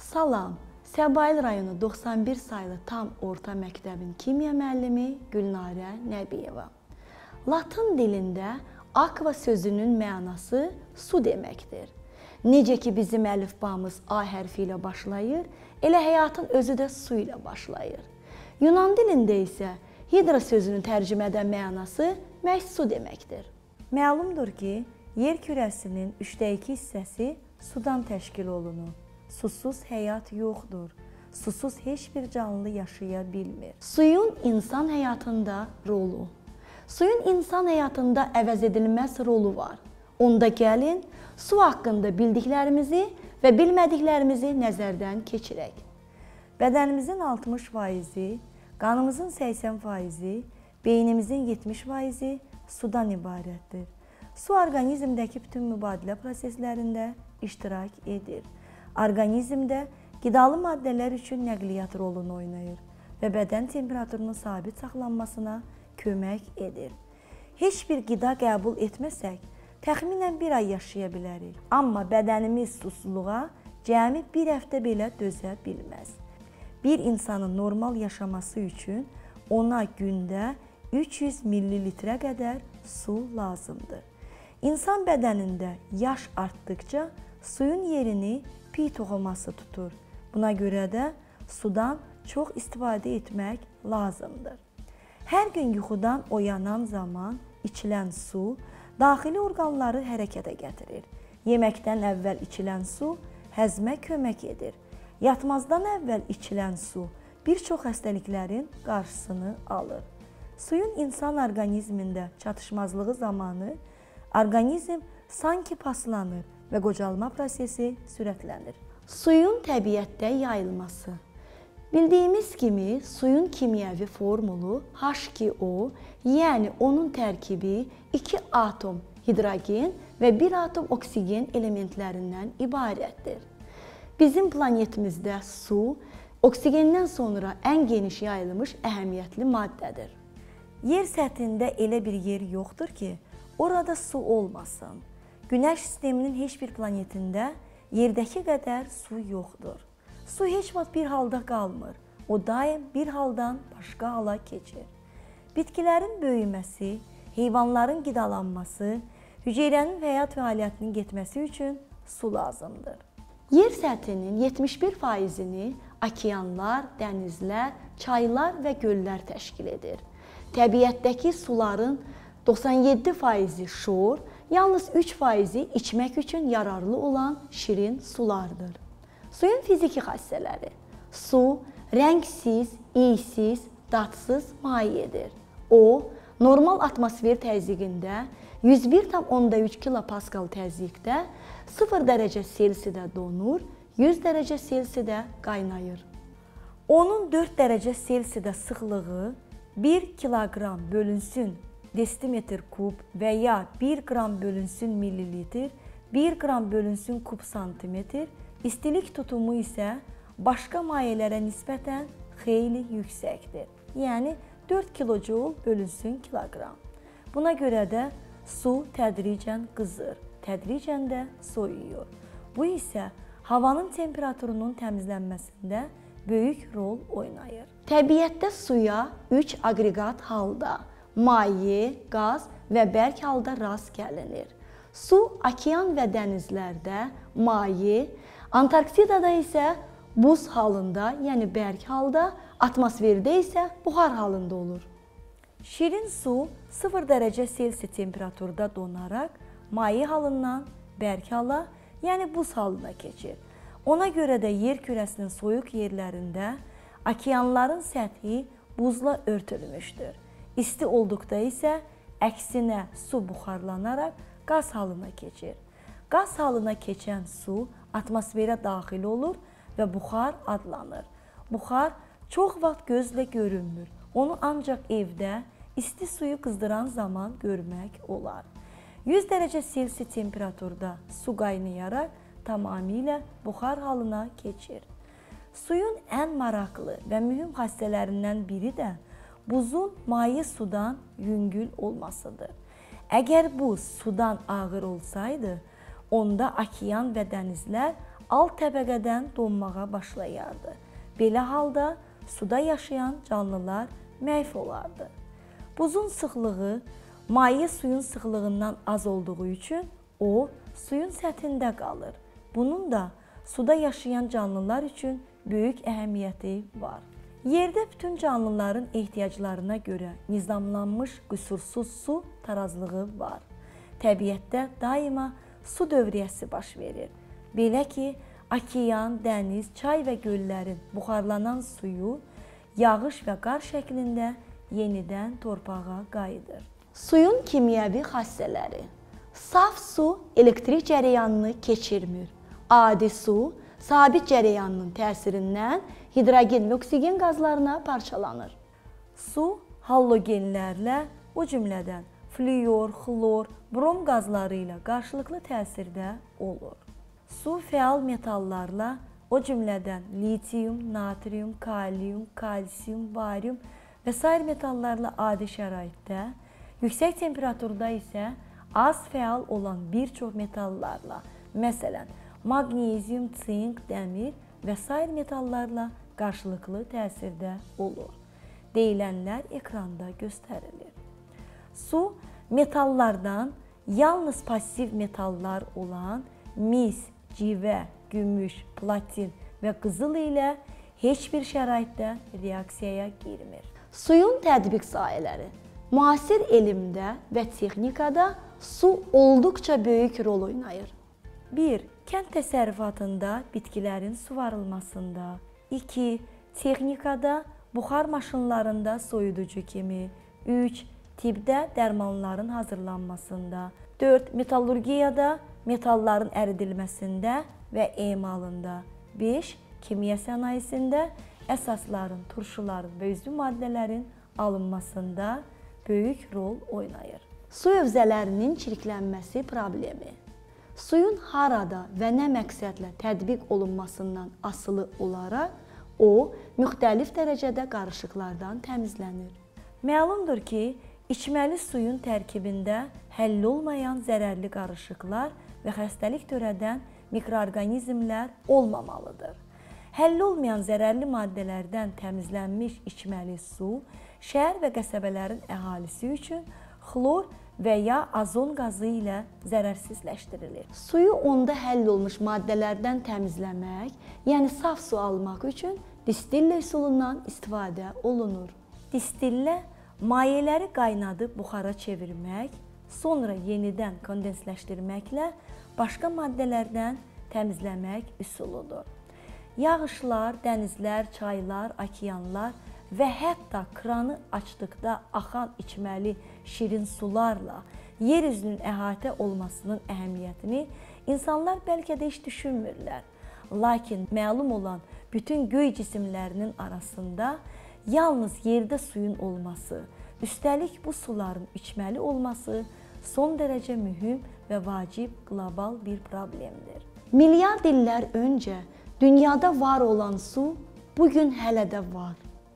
Salam, Səbail rayonu 91 saylı tam orta məktəbin kimya müəllimi Gülnarə Nəbiyeva. Latın dilində aqua sözünün mənası su deməkdir. Necə ki bizim əlifbamız A hərfi ilə başlayır, elə həyatın özü də su ilə başlayır. Yunan dilində isə hidra sözünün tərcümə edən mənası məhz su deməkdir. Məlumdur ki, yer kürəsinin 3/2 hissəsi sudan təşkil olunur. Susuz həyat yoxdur. Susuz heç bir canlı yaşaya bilmir. Suyun insan həyatında rolu. Suyun insan həyatında əvəz edilməz rolu var. Onda gəlin, su haqqında bildiklərimizi və bilmədiklərimizi nəzərdən keçirək. Bədənimizin 60%, qanımızın 80%, beynimizin 70% sudan ibarətdir. Su orqanizmdəki bütün mübadilə proseslərində iştirak edir. Orqanizmdə qidalı maddələr üçün nəqliyyat rolunu oynayır və bədən temperaturunun sabit saxlanmasına kömək edir. Heç bir qida qəbul etməsək, təxminən 1 ay yaşaya bilərik. Amma bədənimiz susuzluğa cəmi 1 həftə belə dözə bilməz. Bir insanın normal yaşaması üçün ona gündə 300 millilitrə qədər su lazımdır. İnsan bədənində yaş artdıkca suyun yerini pi toxuması tutur. Buna görə də sudan çox istifadə etmək lazımdır. Hər gün yuxudan oyanan zaman içilən su daxili orqanları hərəkətə gətirir. Yeməkdən əvvəl içilən su həzmə kömək edir. Yatmazdan əvvəl içilən su bir çox xəstəliklərin qarşısını alır. Suyun insan orqanizmində çatışmazlığı zamanı orqanizm sanki paslanır və qocalma prosesi sürətlənir. Suyun təbiətdə yayılması. Bildiyimiz kimi, suyun kimyəvi formulu H2O, yəni onun tərkibi 2 atom hidrogen və 1 atom oksigen elementlərindən ibarətdir. Bizim planetimizdə su, oksigenden sonra ən geniş yayılmış əhəmiyyətli maddədir. Yer səthində elə bir yer yoxdur ki, orada su olmasın. Günəş sisteminin heç bir planetində yerdəki qədər su yoxdur. Su heç vaxt bir halda qalmır. O daim bir haldan başqa hala keçir. Bitkilərin böyüməsi, heyvanların qidalanması, hüceyrənin həyat fəaliyyətinin getməsi üçün su lazımdır. Yer səthinin 71%-ni okeanlar, dənizlər, çaylar və göllər təşkil edir. Təbiətdəki suların 97%-i şor, yalnız 3%-i içmək üçün yararlı olan şirin sulardır. Suyun fiziki xassələri. Su rəngsiz, iysiz, dadsız mayedir. O, normal atmosfer təzyiqində 101,3 kilopaskal təzyiqdə 0 dərəcə Selsidə donur, 100 dərəcə Selsidə qaynayır. Onun 4 dərəcə Selsidə sıxlığı 1 kiloqram bölünsün desimetr kub və ya 1 qram bölünsün millilitr, 1 qram bölünsün kub santimetr, istilik tutumu isə başqa mayelərə nisbətən xeyli yüksəkdir. Yəni 4 kilojoule bölünsün kiloqram. Buna görə də su tədricən qızır, tədricən də soyuyur. Bu isə havanın temperaturunun təmizlənməsində böyük rol oynayır. Təbiətdə suya 3 aqreqat halda, maye, qaz və bərk halda rast gəlinir. Su, okean və dənizlərdə maye, Antarktidada isə buz halında, yəni bərk halda, atmosferdə isə buxar halında olur. Şirin su 0 dərəcə Selsi temperaturda donaraq maye halından bərk hala, yəni buz halına keçir. Ona görə də yer kürəsinin soyuq yerlərində okeanların səthi buzla örtülmüşdür. İsti olduqda isə əksinə su buxarlanaraq qaz halına keçir. Qaz halına keçən su atmosferə daxil olur və buxar adlanır. Buxar çox vaxt gözlə görünmür. Onu ancaq evdə isti suyu qızdıran zaman görmək olar. 100 dərəcə Selsi temperaturda su qaynayaraq tamamilə buxar halına keçir. Suyun ən maraqlı və mühüm xassələrindən biri də buzun maye sudan yüngül olmasıdır. Əgər buz sudan ağır olsaydı, onda okean və dənizlər alt təbəqədən donmağa başlayardı. Belə halda suda yaşayan canlılar məhv olardı. Buzun sıxlığı maye suyun sıxlığından az olduğu üçün o suyun səthində qalır. Bunun da suda yaşayan canlılar üçün böyük əhəmiyyəti var. Yerdə bütün canlıların ehtiyaclarına görə nizamlanmış qüsursuz su tarazlığı var. Təbiətdə daima su dövriyyəsi baş verir. Belə ki, okean, dəniz, çay və göllərin buxarlanan suyu yağış və qar şəklində yenidən torpağa qayıdır. Suyun kimyəvi xassələri. Saf su elektrik cərəyanını keçirmir. Adi su sabit cərəyanının təsirindən hidrogen və oksigen qazlarına parçalanır. Su halogenlərlə, o cümlədən fluor, xlor, brom qazları ilə qarşılıqlı təsirdə olur. Su fəal metallarla, o cümlədən litium, natrium, kalium, kalsium, barium və sair metallarla adi şəraitdə, yüksək temperaturda isə az fəal olan bir çox metallarla, məsələn, magnezium, sink, dəmir və sair metallarla qarşılıqlı təsirdə olur. Deyilənlər ekranda göstərilir. Su metallardan yalnız pasiv metallar olan mis, civə, gümüş, platin və qızıl ilə heç bir şəraitdə reaksiyaya girmir. Suyun tətbiq sahələri. Müasir elmdə və texnikada su olduqca böyük rol oynayır. 1. Kənd təsərrüfatında bitkilərin suvarılmasında. 2. Texnikada, buxar maşınlarında soyuducu kimi. 3. Tibbdə dərmanların hazırlanmasında. 4. Metallurgiyada, metalların əridilməsində və emalında. 5. Kimya sənayesində, əsasların, turşuların və üzvü maddələrin alınmasında böyük rol oynayır. Su hövzələrinin çirklənməsi problemi. Suyun harada və nə məqsədlə tətbiq olunmasından asılı olaraq o, müxtəlif dərəcədə qarışıqlardan təmizlənir. Məlumdur ki, içməli suyun tərkibində həll olmayan zərərli qarışıqlar və xəstəlik törədən mikroorqanizmlər olmamalıdır. Həll olmayan zərərli maddələrdən təmizlənmiş içməli su şəhər və qəsəbələrin əhalisi üçün xlor və ya azon qazı ilə zərərsizləşdirilir. Suyu onda həll olmuş maddələrdən təmizləmək, yəni saf su almaq üçün distillə üsulundan istifadə olunur. Distillə mayeləri qaynadıb buxara çevirmək, sonra yenidən kondensləşdirməklə başqa maddələrdən təmizləmək üsuludur. Yağışlar, dənizlər, çaylar, okeanlar və hətta kranı açdıqda axan içməli şirin sularla yer üzünün əhatə olmasının əhəmiyyətini insanlar bəlkə də heç düşünmürlər. Lakin məlum olan bütün göy cisimlərinin arasında yalnız yerdə suyun olması, üstəlik bu suların içməli olması son dərəcə mühüm və vacib qlobal bir problemdir. Milyard illər öncə dünyada var olan su bugün hələ də var.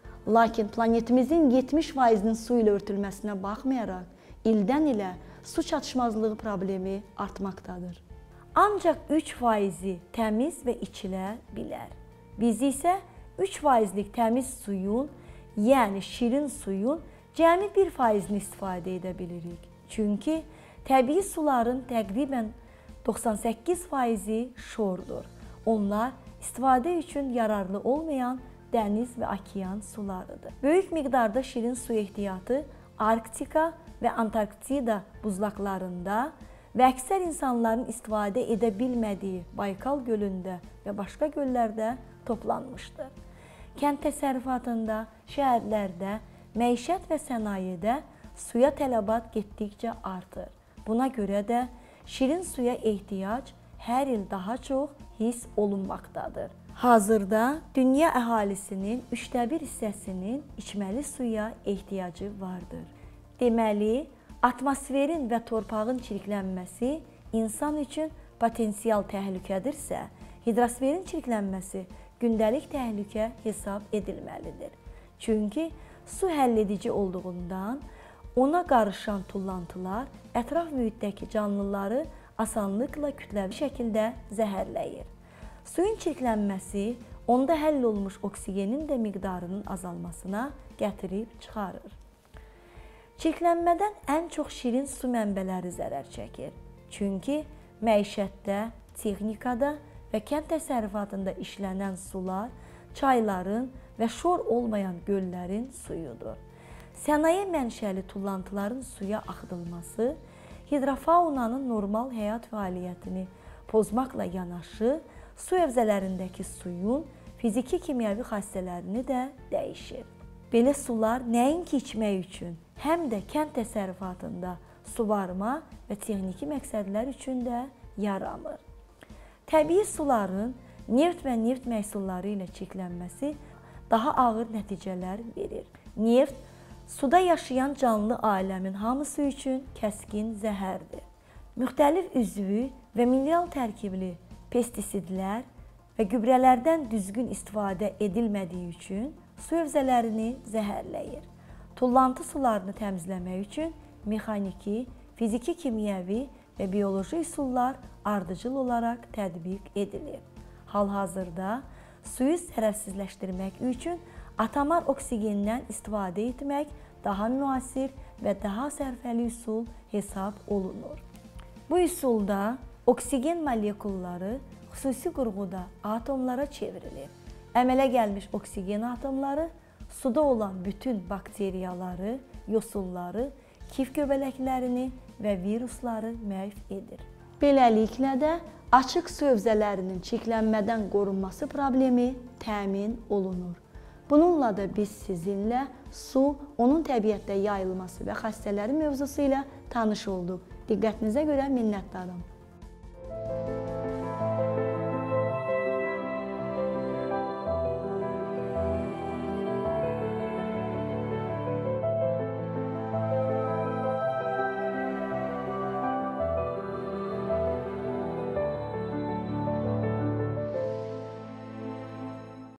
Lakin planetimizin 70%-nin su ilə örtülməsinə baxmayaraq, ildən ilə su çatışmazlığı problemi artmaqdadır. Ancaq 3%-i təmiz və içilə bilər. Biz isə 3%-lik təmiz suyun, yəni şirin suyun cəmi 1%-ni istifadə edə bilirik. Çünki təbii suların təqribən 98%-i şordur. Onlar istifadə üçün yararlı olmayan dəniz və okean sularıdır. Böyük miqdarda şirin su ehtiyatı Arktika və Antarktida buzlaqlarında və əksər insanların istifadə edə bilmədiyi Baykal gölündə və başqa göllərdə toplanmışdır. Kənd təsərrüfatında, şəhərlərdə, məişət və sənayedə suya tələbat getdikcə artır. Buna görə də şirin suya ehtiyac hər il daha çox hiss olunmaqdadır. Hazırda dünya əhalisinin 1/3 hissəsinin içməli suya ehtiyacı vardır. Deməli, atmosferin və torpağın çirklənməsi insan üçün potensial təhlükədirsə, hidrosferin çirklənməsi gündəlik təhlükə hesab edilməlidir. Çünki su həlledici olduğundan ona qarışan tullantılar ətraf mühitdəki canlıları asanlıqla kütləvi şəkildə zəhərləyir. Suyun çirklənməsi onda həll olmuş oksigenin də miqdarının azalmasına gətirib çıxarır. Çirklənmədən ən çox şirin su mənbələri zərər çəkir. Çünki məişətdə, texnikada və kənd təsərrüfatında işlənən sular çayların və şor olmayan göllərin suyudur. Sənaye mənşəli tullantıların suya axıdılması hidrofaunanın normal həyat fəaliyyətini pozmaqla yanaşı, su hövzələrindəki suyun fiziki-kimyəvi xassələrini də dəyişir. Belə sular nəinki içmək üçün, həm də kənd təsərrüfatında suvarma və texniki məqsədlər üçün də yaranır. Təbii suların neft və neft məhsulları ilə çirklənməsi daha ağır nəticələr verir. Neft suda yaşayan canlı aləmin hamısı üçün kəskin zəhərdir. Müxtəlif üzvü və mineral tərkibli pestisidlər və gübrələrdən düzgün istifadə edilmədiyi üçün su hövzələrini zəhərləyir. Tullantı sularını təmizləmək üçün mexaniki, fiziki, kimyəvi və bioloji üsullar ardıcıl olaraq tətbiq edilir. Hal-hazırda suyu zərərsizləşdirmək üçün atomar oksigendən istifadə etmək daha müasir və daha sərfəli üsul hesab olunur. Bu üsulda oksigen molekulları xüsusi qurğuda atomlara çevrilir. Əmələ gəlmiş oksigen atomları suda olan bütün bakteriyaları, yosunları, kif göbələklərini və virusları məhv edir. Beləliklə də açıq su hövzələrinin çirklənmədən qorunması problemi təmin olunur. Bununla da biz sizinlə su, onun təbiətdə yayılması və xassələri mövzusu ilə tanış olduq. Diqqətinizə görə minnətdaram.